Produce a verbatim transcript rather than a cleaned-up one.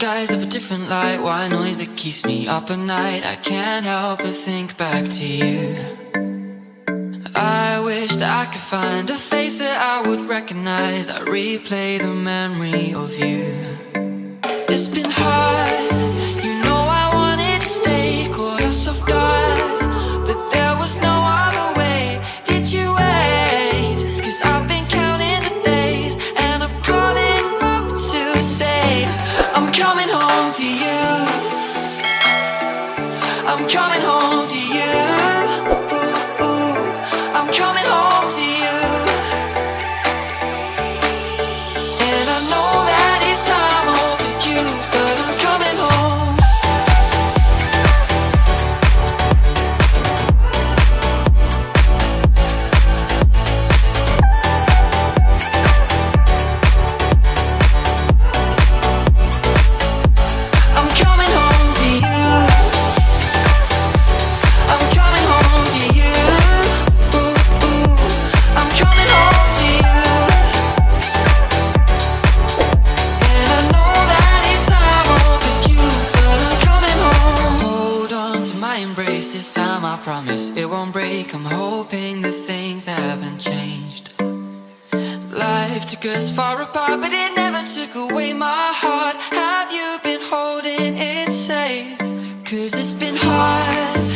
skies of a different light, white noise that keeps me up at night. I can't help but think back to you. I wish that I could find a face that I would recognize. I replay the memory of you. It's been hard, you know I wanted to stay, caught us off guard, but there was no other way. Did you wait? Cause I've been counting the days, and I'm calling up to say I'm coming home to you. I'm coming home to you. Ooh, ooh. I'm coming home to you. And I know that it's time overdue, but I'm coming home. I'm coming home to you. I'm coming home to you. Ooh, ooh. I'm coming home to you. And I know that it's time overdue, but I'm coming home. Hold on to my embrace this time, I promise it won't break. I'm hoping that things haven't changed. Life took us far apart, but it never took away my heart. Have you been holding it safe? Cause it's been hard,